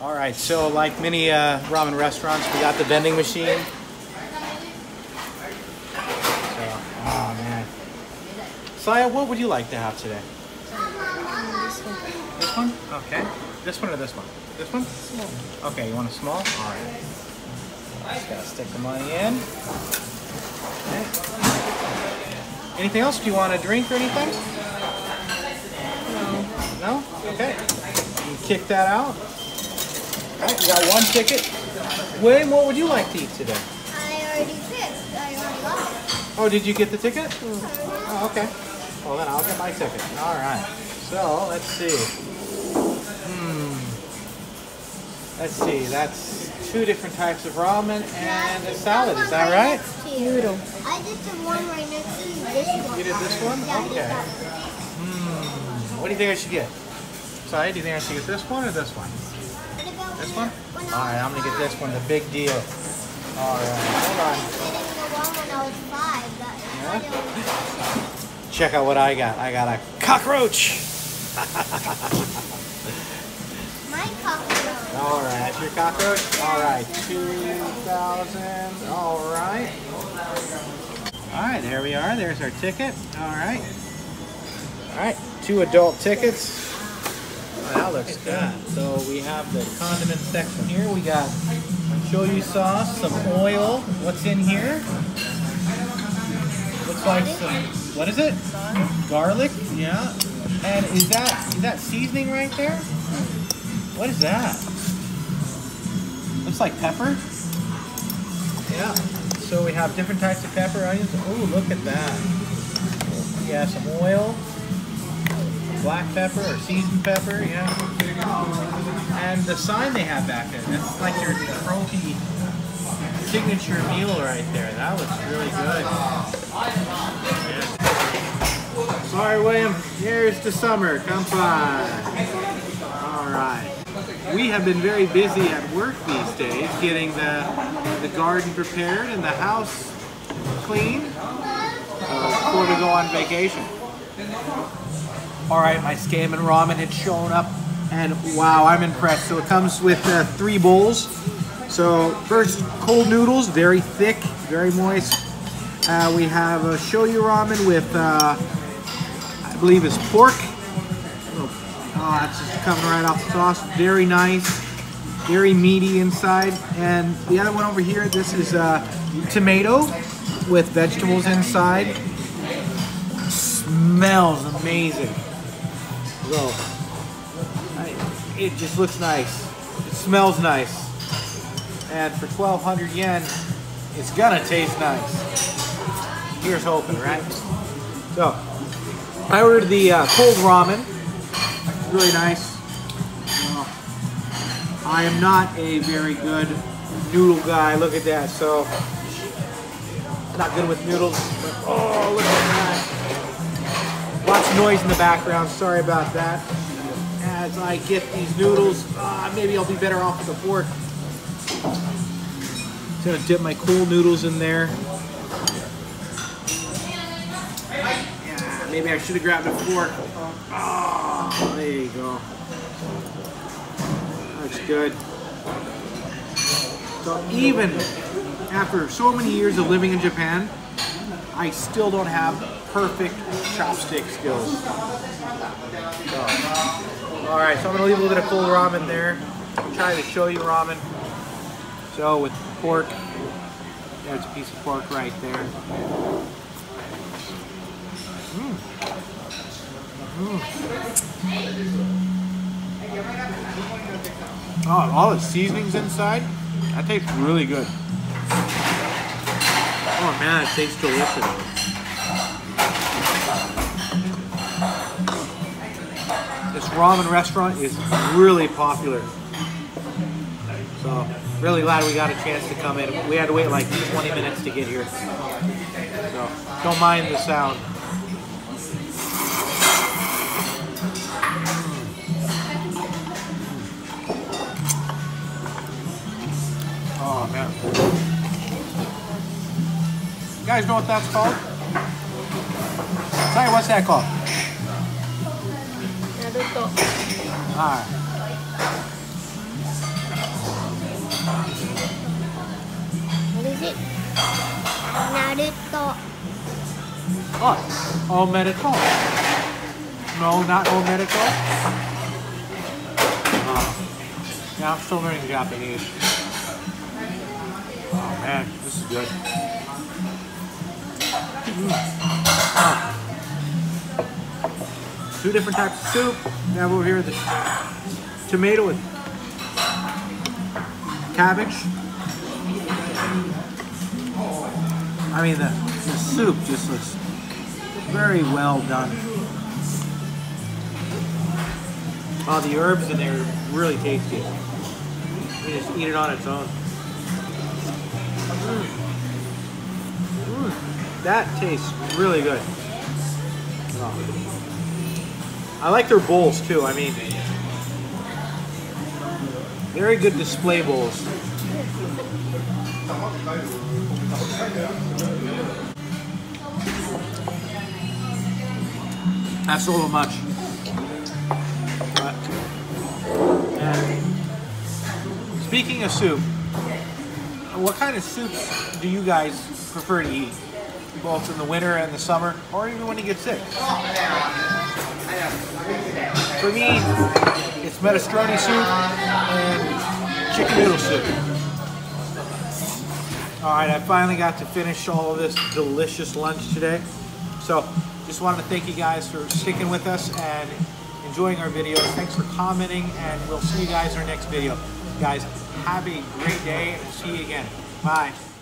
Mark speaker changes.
Speaker 1: All right, so like many ramen restaurants, we got the vending machine. So, oh man. Saya, what would you like to have today? This one? Okay. This one or this one? This one?
Speaker 2: Small.
Speaker 1: Okay, you want a small? All right. Just gotta stick the money in. Okay. Anything else? Do you want a drink or anything?
Speaker 2: No.
Speaker 1: No? Okay. You can kick that out. All right, you got one ticket. William, what would you like to eat today?
Speaker 3: I already picked. I already got it.
Speaker 1: Oh, did you get the ticket? Oh, okay. Well, then I'll get my ticket. All right. So, let's see. Let's see. That's 2 different types of ramen and a salad. Is that right?
Speaker 2: Noodle.
Speaker 3: I did the one right next to this one.
Speaker 1: You did this one?
Speaker 3: Yeah, I did
Speaker 1: Okay.
Speaker 3: that.
Speaker 1: What do you think I should get? Sorry, do you think I should get this one or this one?
Speaker 3: What about
Speaker 1: This
Speaker 3: when
Speaker 1: one?
Speaker 3: When
Speaker 1: All right, I'm going to get this one, the big deal. All right, hold
Speaker 3: I didn't go on when I was 5.
Speaker 1: on. Check out what I got. I got a cockroach.
Speaker 3: My cockroach.
Speaker 1: All right, that's your cockroach. All right, 2,000. All right. All right, there we are. There's our ticket. All right. All right, 2 adult tickets. Oh, that looks good. So we have the condiment section here. We got shoyu sauce, some oil. What's in here? Looks like some, what is it? Garlic. Yeah. And is that seasoning right there? What is that? Looks like pepper. Yeah. So we have different types of pepper, onions. Oh, look at that. Yeah, some oil. Black pepper or seasoned pepper, yeah. And the sign they have back there, that's like your trophy signature meal right there. That looks really good. Yeah. Sorry, William. Here's the summer. Come by. All right. We have been very busy at work these days, getting the garden prepared and the house clean before we go on vacation. All right, my Skaman ramen had shown up, and wow, I'm impressed. So it comes with 3 bowls. So first, cold noodles, very thick, very moist. We have a shoyu ramen with, I believe it's pork. Oh, that's just coming right off the sauce. Very nice, very meaty inside. And the other one over here, this is tomato with vegetables inside. Smells amazing. So, it just looks nice. It smells nice. And for 1,200 yen, it's gonna taste nice. Here's hoping, right? So, I ordered the cold ramen. Really nice. I am not a very good noodle guy. Look at that. So, not good with noodles. But, oh, look at that. Lots of noise in the background, sorry about that. As I get these noodles, maybe I'll be better off with a fork. Just gonna dip my cool noodles in there. Yeah, maybe I should have grabbed a fork. Oh, there you go. That's good. So even after so many years of living in Japan, I still don't have perfect chopstick skills. So, all right, so I'm gonna leave a little bit of cold ramen there. I'm trying to show you ramen. So with pork, there's a piece of pork right there. Oh, all the seasonings inside, that tastes really good. Oh man, it tastes delicious. This ramen restaurant is really popular. So, really glad we got a chance to come in. We had to wait like 20 minutes to get here. So, don't mind the sound. Oh man. You guys know what that's called? Sorry, what's that called? Alright.
Speaker 3: it. Not it thought.
Speaker 1: Oh, omerito. No, not omerito. Yeah, I'm still learning Japanese. Oh man, this is good. Two different types of soup. We have over here the tomato with cabbage. I mean, the soup just looks very well done. Oh, the herbs in there are really tasty. You just eat it on its own. That tastes really good. Oh. I like their bowls too. I mean, very good display bowls. That's a little much. But, speaking of soup, what kind of soups do you guys prefer to eat? Both in the winter and the summer, or even when you get sick? For me, it's minestrone soup and chicken noodle soup. Alright, I finally got to finish all of this delicious lunch today. So, just wanted to thank you guys for sticking with us and enjoying our videos. Thanks for commenting, and we'll see you guys in our next video. Guys, have a great day, and see you again. Bye.